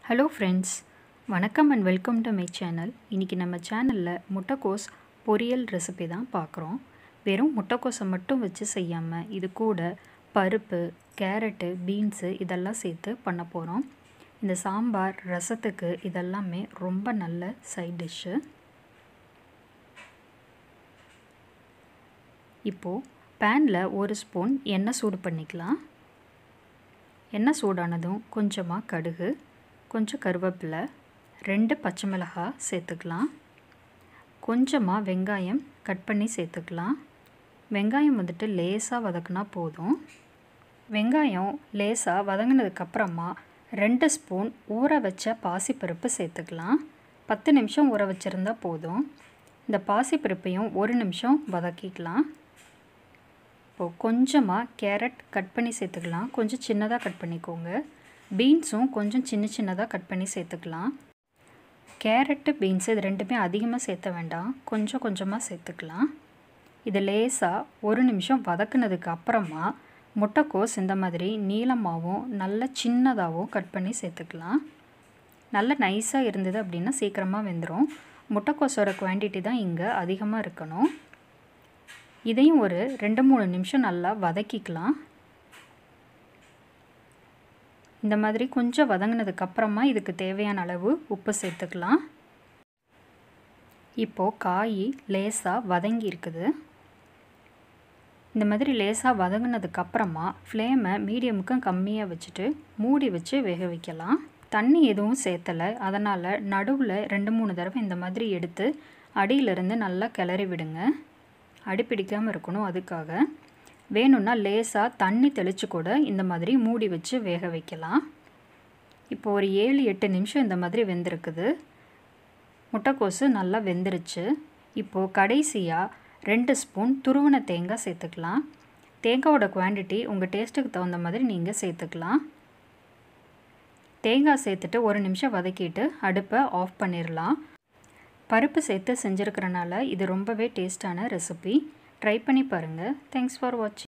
Hello friends, வணக்கம் and welcome to my channel. இன்றைக்கி நம்ம சேனலில் முட்டைக்கோஸ் பொரியல் ரெசிபி தான் பார்க்குறோம். வெறும் முட்டைக்கோஸை மட்டும் வச்சு செய்யாமல் இது கூட பருப்பு, கேரட்டு, பீன்ஸு இதெல்லாம் சேர்த்து பண்ண போகிறோம். இந்த சாம்பார், ரசத்துக்கு இதெல்லாமே ரொம்ப நல்ல சைட் டிஷ்ஷு. இப்போது பேனில் 1 ஸ்பூன் எண்ணெய் சூடு பண்ணிக்கலாம். எண்ணெய் சூடானதும் கொஞ்சமாக கடுகு, கொஞ்சம் கருவேப்பிலை, 2 பச்சை மிளகாய் சேர்த்துக்கலாம். கொஞ்சமாக வெங்காயம் கட் பண்ணி சேர்த்துக்கலாம். வெங்காயம் லேசாக வதக்குனா போதும். வெங்காயம் லேசாக வதங்கினதுக்கப்புறமா 2 ஸ்பூன் ஊற வச்ச பாசிப்பருப்பு சேர்த்துக்கலாம். 10 நிமிஷம் ஊற வச்சுருந்தா போதும். இந்த பாசிப்பருப்பையும் 1 நிமிஷம் வதக்கிக்கலாம். இப்போது கொஞ்சமாக கேரட் கட் பண்ணி சேர்த்துக்கலாம். கொஞ்சம் சின்னதாக கட் பண்ணிக்கோங்க. பீன்ஸும் கொஞ்சம் சின்னதாக கட் பண்ணி சேர்த்துக்கலாம். கேரட்டு, பீன்ஸு இது ரெண்டுமே அதிகமாக சேர்த்த வேண்டாம், கொஞ்சமாக சேர்த்துக்கலாம். இது லேசாக 1 நிமிஷம் வதக்குனதுக்கு அப்புறமா முட்டைக்கோஸ் இந்த மாதிரி நீளமாகவும் நல்ல சின்னதாகவும் கட் பண்ணி சேர்த்துக்கலாம். நல்ல நைஸாக இருந்தது அப்படின்னா சீக்கிரமாக வெந்துடும். முட்டைக்கோஸோட குவான்டிட்டி தான் இங்கே அதிகமாக இருக்கணும். இதையும் ஒரு 2-3 நிமிஷம் நல்லா வதக்கிக்கலாம். இந்த மாதிரி கொஞ்சம் வதங்கினதுக்கப்புறமா இதுக்கு தேவையான அளவு உப்பு சேர்த்துக்கலாம். இப்போது காய் லேசாக வதங்கி இருக்குது. இந்த மாதிரி லேசாக வதங்கினதுக்கப்புறமா ஃப்ளேமை மீடியமுக்கும் கம்மியாக வச்சுட்டு மூடி வச்சு வேக வைக்கலாம். தண்ணி எதுவும் சேர்த்தலை, அதனால் நடுவில் 2-3 தடவை இந்த மாதிரி எடுத்து அடியிலிருந்து நல்லா கிளறி விடுங்க. அடி பிடிக்காமல் இருக்கணும். அதுக்காக வேணும்னா லேசாக தண்ணி தெளித்து கூட இந்த மாதிரி மூடி வச்சு வேக வைக்கலாம். இப்போ ஒரு 7-8 நிமிஷம் இந்த மாதிரி வெந்திருக்குது. முட்டைக்கோஸு நல்லா வெந்துருச்சு. இப்போது கடைசியாக 2 ஸ்பூன் துருவின தேங்காய் சேர்த்துக்கலாம். தேங்காயோட குவான்டிட்டி உங்கள் டேஸ்ட்டுக்கு தகுந்த மாதிரி நீங்கள் சேர்த்துக்கலாம். தேங்காய் சேர்த்துட்டு 1 நிமிஷம் வதக்கிட்டு அடுப்பை ஆஃப் பண்ணிடலாம். பருப்பு சேர்த்து செஞ்சுருக்கிறனால இது ரொம்பவே டேஸ்டான ரெசிபி. ட்ரை பண்ணி பாருங்கள். தேங்க்ஸ் ஃபார் வாட்சிங்.